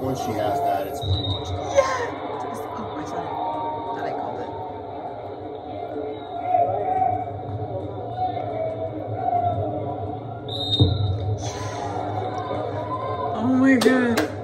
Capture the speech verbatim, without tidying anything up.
once she has that, it's pretty much done. Yeah! Oh, I said that I called it. Oh my god.